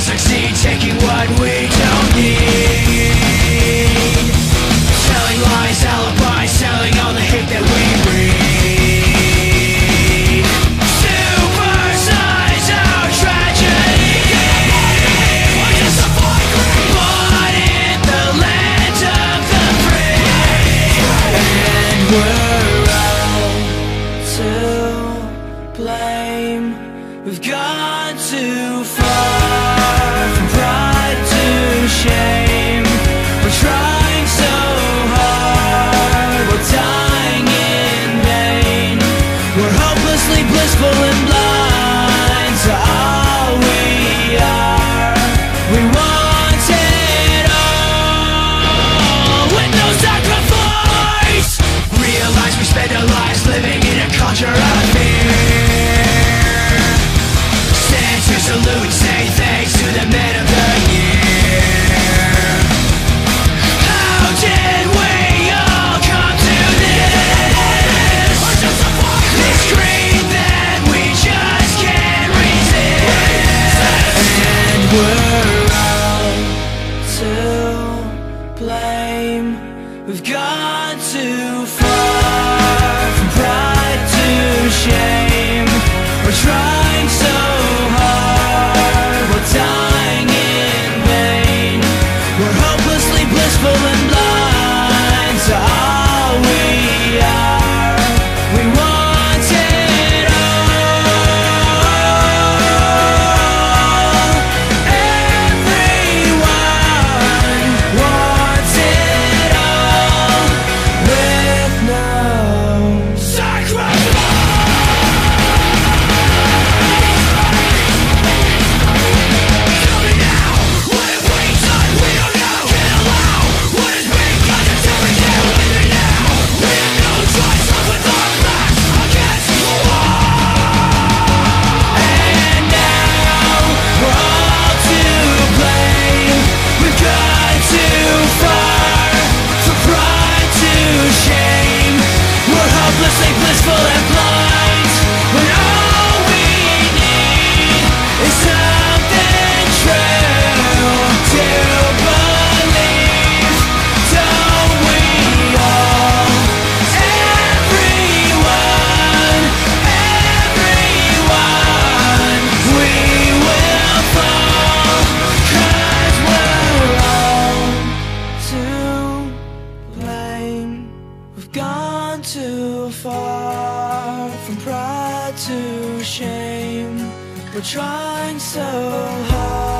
succeed, taking what we don't need. Selling lies, alibis, selling all the hate that we breed. Supersize our tragedy. We're just a born in the land of the free. And we're all to blame. We've gone too far from pride to shame. We're trying so hard, we're dying in vain. We're hopelessly blissful and blind to all we are. We want it all with no sacrifice. Realize we spend our lives living in a culture of fear. Stand to salute, say thanks to the men of the year. How did we all come to this? This greed that we just can't resist. And we're all to blame. We've gone too far from pride to shame. We're trying so hard, we're dying in vain. We're hopelessly blissful and blind to all we are. We want it all. Everyone wants it all with no sacrifice. Tell me now, what have we done? We don't know. Can't allow what has been done to every day. Leave me now. We have no choice but with our backs against the wall. And now we're all to blame. We've gone too far from pride to shame. We're hopelessly blissful and blind when all we need is something true to believe. Don't we all? Everyone, we will fall, 'cause we're all to blame. We've gone too far from pride to shame. We're trying so hard.